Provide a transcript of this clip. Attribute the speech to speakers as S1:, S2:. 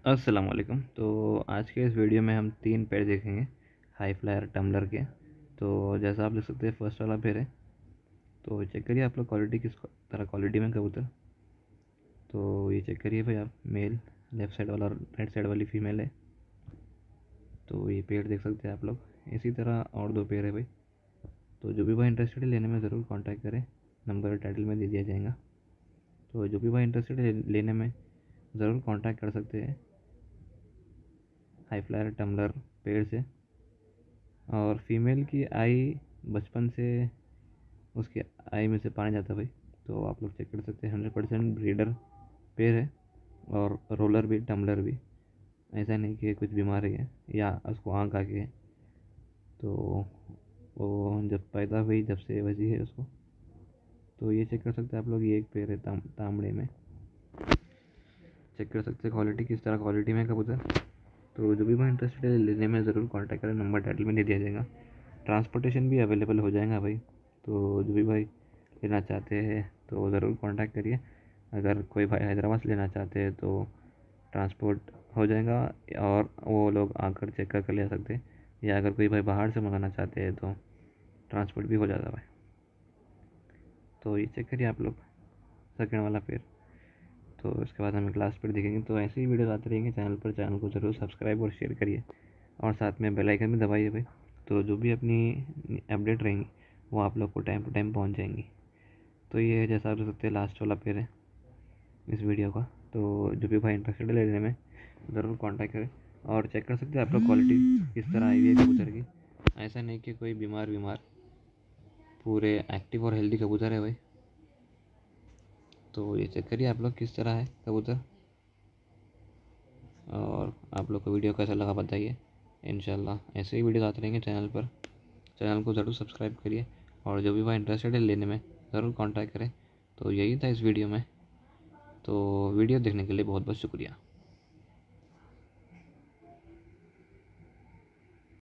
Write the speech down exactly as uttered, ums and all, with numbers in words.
S1: अस्सलाम वालेकुम। तो आज के इस वीडियो में हम तीन पेड़ देखेंगे हाई फ्लायर टम्बलर के। तो जैसा आप देख सकते हैं फर्स्ट वाला पेड़ है। तो चेक करिए आप लोग क्वालिटी किस तरह क्वालिटी में कबूतर। तो ये चेक करिए भाई आप, मेल लेफ़्ट साइड वाला और राइट साइड वाली फीमेल है। तो ये पेड़ देख सकते हैं आप लोग। इसी तरह और दो पेड़ है भाई। तो जो भी भाई इंटरेस्टेड है लेने में ज़रूर कॉन्टैक्ट करें, नंबर टाइटल में दे दिया जाएगा। तो जो भी भाई इंटरेस्टेड है लेने में ज़रूर कॉन्टैक्ट कर सकते हैं हाई फ्लायर टम्बलर पेड़ से। और फीमेल की आई बचपन से उसके आई में से पानी जाता है भाई। तो आप लोग चेक कर सकते हैं, हंड्रेड परसेंट ब्रीडर पेड़ है और रोलर भी टम्बलर भी। ऐसा नहीं कि कुछ बीमारी है या उसको आँख आ गई है। तो वो जब पैदा हुई जब से वैसी है उसको। तो ये चेक कर सकते हैं आप लोग, ये एक पेड़ है ताम, तांबड़े में। चेक कर सकते हैं क्वालिटी किस तरह क्वालिटी में कबूतर। तो जो भी भाई इंटरेस्टेड है लेने में ज़रूर कांटेक्ट करें, नंबर टाइटल में दे दिया जाएगा। ट्रांसपोर्टेशन भी अवेलेबल हो जाएगा भाई। तो जो भी भाई लेना चाहते हैं तो ज़रूर कांटेक्ट करिए। अगर कोई भाई हैदराबाद से लेना चाहते हैं तो ट्रांसपोर्ट हो जाएगा और वो लोग आकर चेक कर कर ले सकते हैं। या अगर कोई भाई बाहर से मंगाना चाहते हैं तो ट्रांसपोर्ट भी हो जाता है भाई। तो ये चेक करिए आप लोग सेकंड वाला पेड़। तो इसके बाद हमें क्लास पर देखेंगे। तो ऐसे ही वीडियो आते रहेंगे चैनल पर। चैनल को ज़रूर सब्सक्राइब और शेयर करिए और साथ में बेल आइकन भी दबाइए भाई। तो जो भी अपनी अपडेट रहेंगी वो आप लोग को टाइम टू टाइम पहुंच जाएंगी। तो ये जैसा आप देख सकते हैं लास्ट वाला पेड़ है इस वीडियो का। तो जो भी भाई इंटरेस्टेड है लेने में ज़रूर कांटेक्ट करें। और चेक कर सकते हैं आप लोग क्वालिटी किस तरह आई हुई है कबूतर की। ऐसा नहीं कि कोई बीमार बीमार, पूरे एक्टिव और हेल्दी कबूतर है भाई। तो ये चेक करिए आप लोग किस तरह है कबूतर। और आप लोग को वीडियो कैसा लगा बताइए। इंशाल्लाह ऐसे ही वीडियो आते रहेंगे चैनल पर। चैनल को ज़रूर सब्सक्राइब करिए और जो भी भाई इंटरेस्टेड है लेने में ज़रूर कांटेक्ट करें। तो यही था इस वीडियो में। तो वीडियो देखने के लिए बहुत बहुत शुक्रिया।